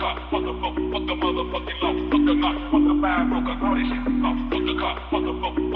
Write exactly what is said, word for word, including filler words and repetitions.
car, fuck the boat, fuck the motherfucking law, fuck the knot, fuck the fire broker, all this shit is off. Fuck the car, fuck the boat.